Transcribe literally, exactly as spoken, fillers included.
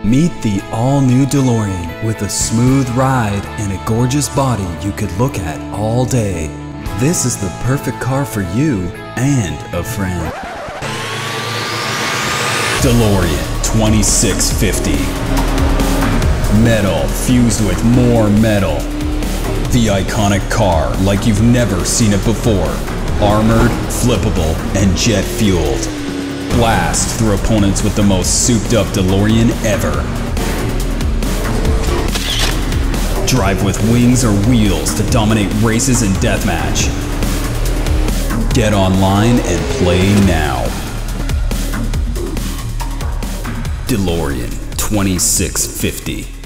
Meet the all-new DeLorean with a smooth ride and a gorgeous body you could look at all day. This is the perfect car for you and a friend. DeLorean twenty-six fifty. Metal fused with more metal. The iconic car like you've never seen it before. Armored, flippable, and jet fueled. Blast through opponents with the most souped up DeLorean ever. Drive with wings or wheels to dominate races and deathmatch. Get online and play now. DeLorean twenty-six fifty.